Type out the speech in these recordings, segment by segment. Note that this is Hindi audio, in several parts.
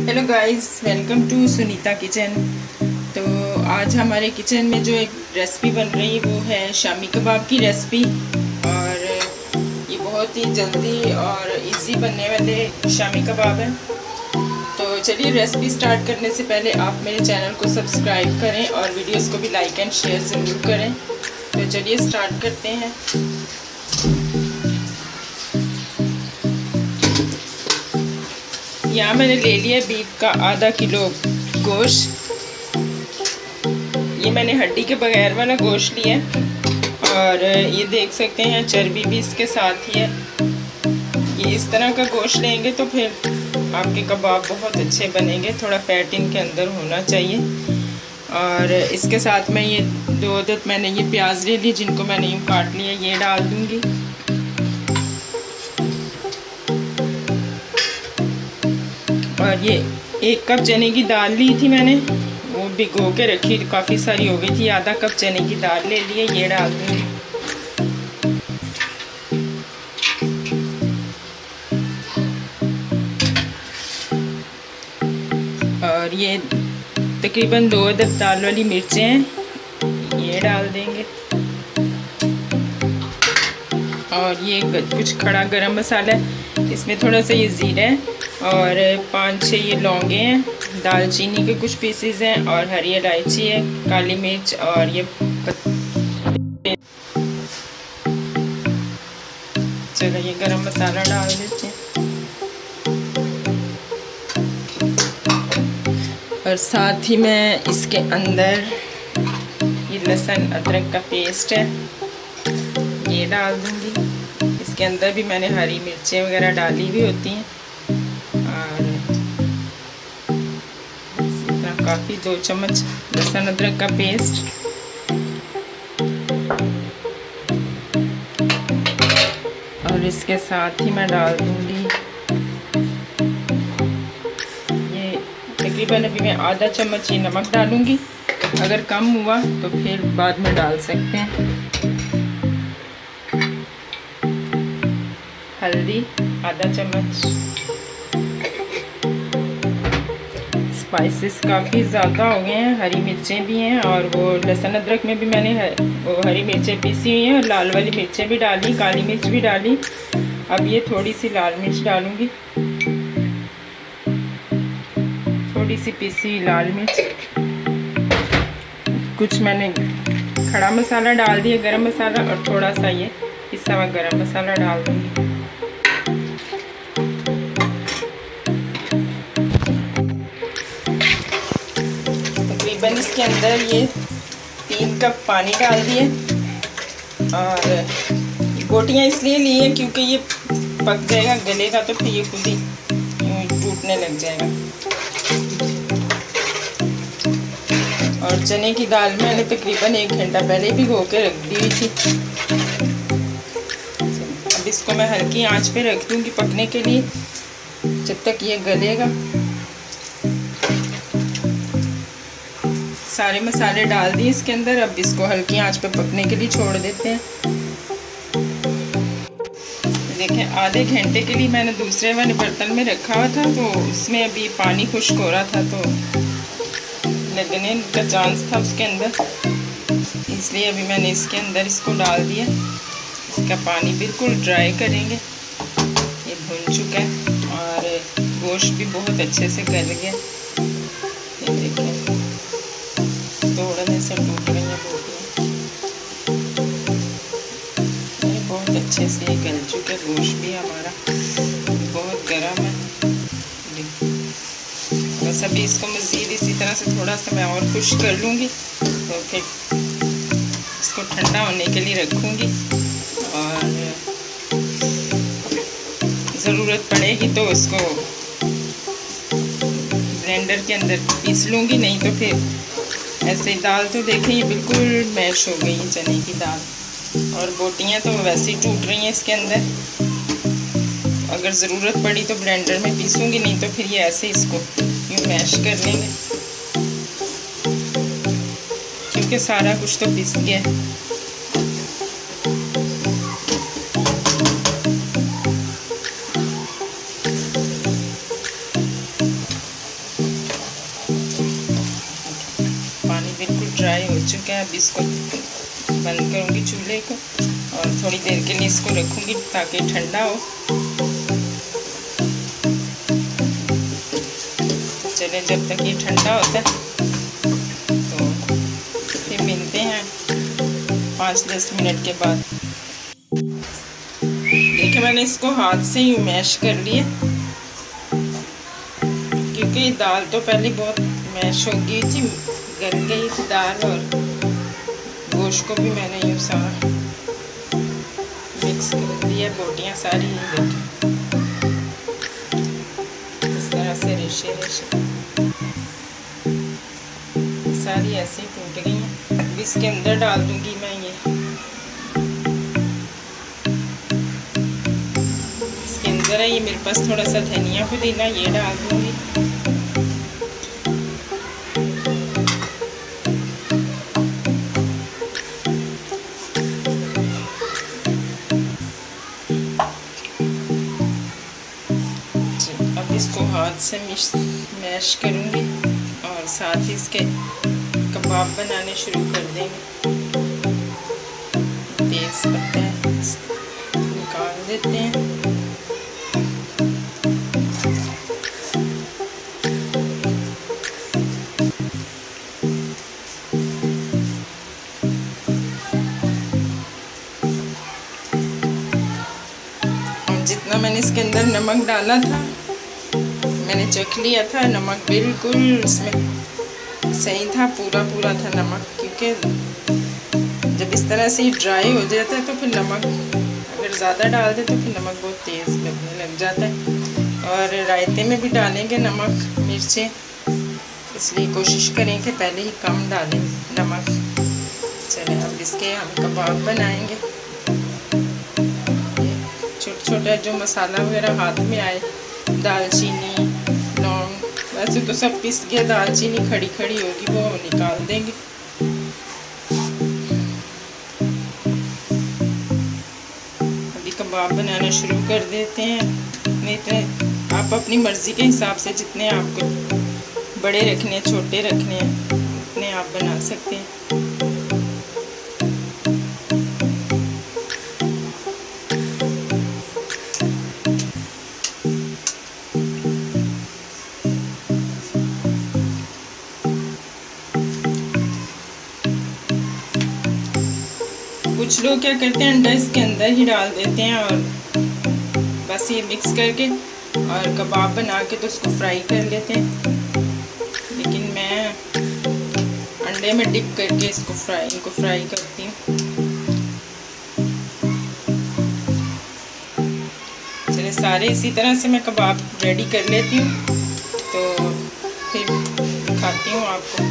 Hello guys, welcome to Sunita kitchen. तो आज हमारे किचन में जो एक रेसिपी बन रही है वो है शामी कबाब की रेसिपी। और ये बहुत ही जल्दी और इजी बनने वाले शामी कबाब है। तो चलिए रेसिपी स्टार्ट करने से पहले आप मेरे चैनल को सब्सक्राइब करें और वीडियोस को भी लाइक एंड शेयर ज़रूर करें। तो चलिए स्टार्ट करते हैं। यहाँ मैंने ले लिया बीफ का आधा किलो गोश्त। ये मैंने हड्डी के बगैर वाला गोश्त लिया है और ये देख सकते हैं चर्बी भी इसके साथ ही है। ये इस तरह का गोश्त लेंगे तो फिर आपके कबाब बहुत अच्छे बनेंगे। थोड़ा फैट इनके अंदर होना चाहिए। और इसके साथ में ये 2 अदद मैंने ये प्याज ले लिए जिनको मैंने यूँ काट लिया, ये डाल दूँगी। और ये 1 कप चने की दाल ली थी मैंने, वो भिगो के रखी, काफ़ी सारी हो गई थी। आधा कप चने की दाल ले लिए, ये डाल दूँगी। और ये तकरीबन 2 अदद दाल वाली मिर्चें हैं, ये डाल देंगे। और ये कुछ खड़ा गरम मसाला है, इसमें थोड़ा सा ये ज़ीरा है और 5-6 ये लौंगे हैं, दालचीनी के कुछ पीसेस हैं और हरी इलायची है, काली मिर्च और ये चलो ये गरम मसाला डाल देते हैं। और साथ ही मैं इसके अंदर ये लहसुन अदरक का पेस्ट है, ये डाल दूँगी। इसके अंदर भी मैंने हरी मिर्चें वगैरह डाली भी होती हैं। और इसी तरह काफ़ी 2 चम्मच लहसुन अदरक का पेस्ट। और इसके साथ ही मैं डाल दूँगी ये तकरीबन अभी मैं आधा चम्मच ये नमक डालूँगी। अगर कम हुआ तो फिर बाद में डाल सकते हैं। हल्दी आधा चम्मच। स्पाइसेस काफ़ी ज़्यादा हो गए हैं, हरी मिर्चें भी हैं और वो लहसुन अदरक में भी मैंने वो हरी मिर्चें पीसी हुई हैं और लाल वाली मिर्चें भी डाली, काली मिर्च भी डाली। अब ये थोड़ी सी लाल मिर्च डालूँगी, थोड़ी सी पीसी हुई लाल मिर्च। कुछ मैंने खड़ा मसाला डाल दिया, गरम मसाला, और थोड़ा सा ये पिसा हुआ गरम मसाला डाल दूँगी। तकरीबन इसके अंदर ये 3 कप पानी डाल दिए। और बोटियाँ इसलिए ली हैं क्योंकि ये पक जाएगा, गलेगा तो फिर ये खुद ही टूटने लग जाएगा। और चने की दाल मैंने तकरीबन 1 घंटा पहले भिगो के रख दी हुई थी। अब इसको मैं हल्की आंच पे रख दूँगी पकने के लिए जब तक ये गलेगा। सारे मसाले डाल दिए इसके अंदर। अब इसको हल्की आंच पे पकने के लिए छोड़ देते हैं। देखें, आधे घंटे के लिए मैंने दूसरे वाले बर्तन में रखा हुआ था, तो उसमें अभी पानी खुश्क हो रहा था तो लगने का चांस था उसके अंदर, इसलिए अभी मैंने इसके अंदर इसको डाल दिया। इसका पानी बिल्कुल ड्राई करेंगे। ये भुन चुका है और गोश्त भी बहुत अच्छे से गल गया। ये देखें, तोड़ने से टूट रही हैं बोटियाँ। ये बहुत अच्छे से ये गल चुके। गोश्त भी हमारा बहुत गर्म है। बस अभी इसको मज़ीद इसी तरह से थोड़ा सा मैं और खुश्क कर लूँगी, तो फिर इसको ठंडा होने के लिए रखूँगी। और ज़रूरत पड़ेगी तो इसको ब्लेंडर के अंदर पीस लूँगी, नहीं तो फिर ऐसे ही। दाल तो देखें ये बिल्कुल मैश हो गई है चने की दाल, और बोटियाँ तो वैसे ही टूट रही हैं इसके अंदर। अगर ज़रूरत पड़ी तो ब्लेंडर में पीसूँगी, नहीं तो फिर ये ऐसे इसको यूँ मैश कर लेंगे क्योंकि सारा कुछ तो पिस गया है। चुका है। अब इसको बंद करूँगी चूल्हे को और थोड़ी देर के लिए इसको रखूँगी ताकि ठंडा हो। चले, जब तक ये ठंडा होता है तो फिर मिलते हैं 5-10 मिनट के बाद। देखिए मैंने इसको हाथ से ही मैश कर लिया, क्योंकि दाल तो पहले बहुत मैश हो गई थी, गल गई थी दाल, और गोश्त को भी मैंने यूँ सारा मिक्स कर दिया, बोटियाँ सारी देखी इस तरह से रेशे रेशे सारी ऐसे ही टूट गई हैं। अब इसके अंदर डाल दूँगी मैं ये, इसके अंदर है ये मेरे पास थोड़ा सा धनिया पुदीना, ये डाल दूँगी। इसको हाथ से मैश करूँगी और साथ ही इसके कबाब बनाने शुरू कर देंगे। तेज पत्ता है, निकाल देते हैं। और जितना मैंने इसके अंदर नमक डाला था, मैंने चख लिया था, नमक बिल्कुल इसमें सही था, पूरा था नमक। क्योंकि जब इस तरह से ड्राई हो जाता है तो फिर नमक अगर ज़्यादा डाल दे तो फिर नमक बहुत तेज़ लगने लग जाता है। और रायते में भी डालेंगे नमक मिर्चें, इसलिए कोशिश करें कि पहले ही कम डालें नमक। चलें अब इसके हम कबाब बनाएंगे। छोटा जो मसाला वगैरह हाथ में आए, दालचीनी, लौंग, वैसे तो सब पिस गया, दालचीनी खड़ी खड़ी होगी वो निकाल देंगे। अभी कबाब बनाना शुरू कर देते हैं। इतने आप अपनी मर्ज़ी के हिसाब से जितने आपको बड़े रखने हैं, छोटे रखने हैं, उतने आप बना सकते हैं। कुछ लोग क्या करते हैं, अंडा इसके अंदर ही डाल देते हैं और बस ये मिक्स करके और कबाब बना के तो उसको फ्राई कर लेते हैं। लेकिन मैं अंडे में डिप करके इनको फ्राई करती हूँ। चलिए सारे इसी तरह से मैं कबाब रेडी कर लेती हूँ, तो फिर दिखाती हूँ आपको।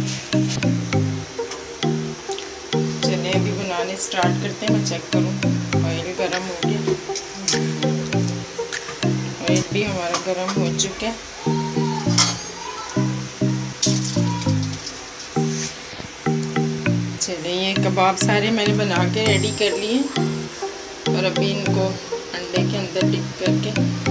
अभी बनाने स्टार्ट करते हैं। मैं चेक करूँ ऑयल गरम हो गया, ऑयल भी हमारा गरम हो चुका है। चलिए ये कबाब सारे मैंने बना के रेडी कर लिए और अभी इनको अंडे के अंदर डिप करके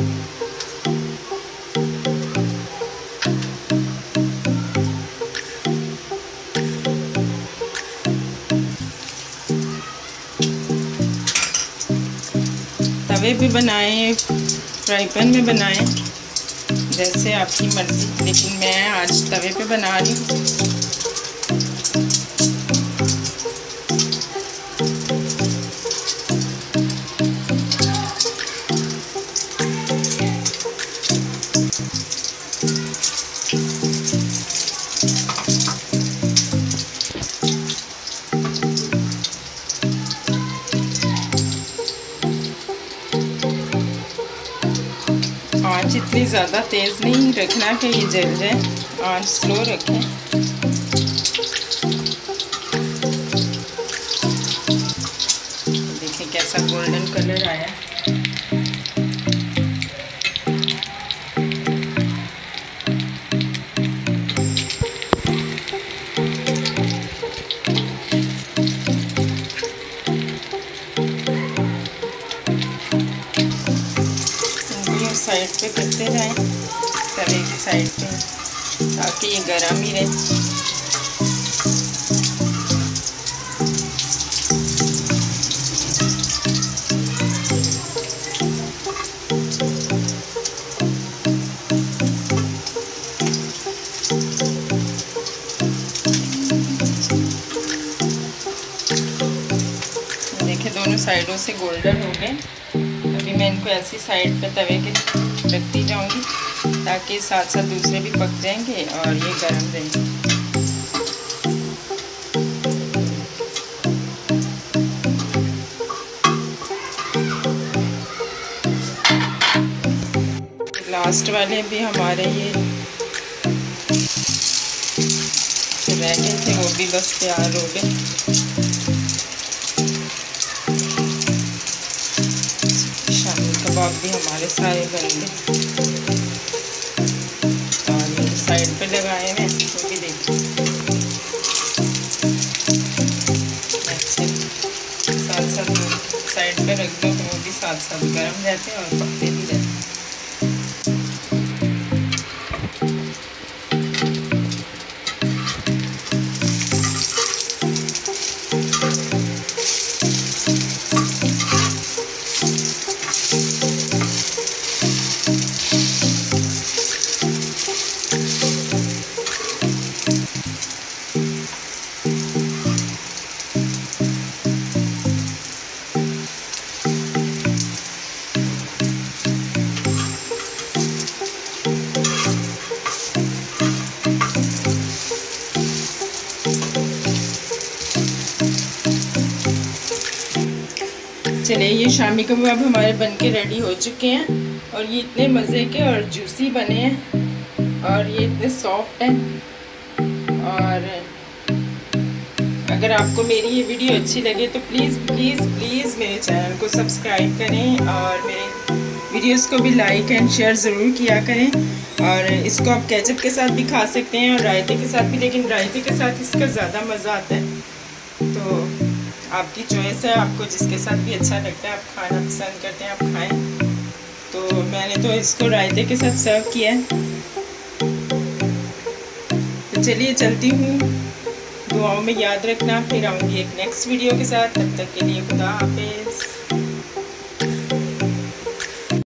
तवे पे बनाएं, फ्राई पैन में बनाएं, जैसे आपकी मर्ज़ी। लेकिन मैं आज तवे पे बना रही हूँ। आँच इतनी ज़्यादा तेज़ नहीं रखना कि ये जल जाए, आँच स्लो रखें। देखिए कैसा गोल्डन कलर आया। साइड पे करते जाएं, तवे की साइड पे, ताकि ये गर्म ही रहे। साइडों से गोल्डन हो गए। अभी मैं इनको ऐसी साइड पे तवे के रखती जाऊंगी ताकि साथ साथ दूसरे भी पक जाएंगे और ये गर्म रहेंगे। लास्ट वाले भी हमारे ये रह गए थे, वो भी बस तैयार हो गए। शामी कबाब भी हमारे सारे बन गए और ये साइड पे लगाए हैं, वो भी देखिए ऐसे साथ साथ साइड पे रख दो तो वो भी साथ साथ गर्म रहते हैं और पकते भी रहते हैं। चलिए ये शामी कबाब हमारे बनके रेडी हो चुके हैं और ये इतने मज़े के और जूसी बने हैं और ये इतने सॉफ्ट हैं। और अगर आपको मेरी ये वीडियो अच्छी लगे तो प्लीज़ प्लीज़ प्लीज़ मेरे चैनल को सब्सक्राइब करें और मेरे वीडियोस को भी लाइक एंड शेयर ज़रूर किया करें। और इसको आप केचप के साथ भी खा सकते हैं और रायते के साथ भी, लेकिन रायते के साथ इसका ज़्यादा मज़ा आता है। तो आपकी चॉइस है, आपको जिसके साथ भी अच्छा लगता है, आप खाना पसंद करते हैं आप खाएं। तो मैंने तो इसको रायते के साथ सर्व किया है। तो चलिए चलती हूँ, दुआओं में याद रखना, फिर आऊँगी एक नेक्स्ट वीडियो के साथ। तब तक के लिए खुदा हाफिज़।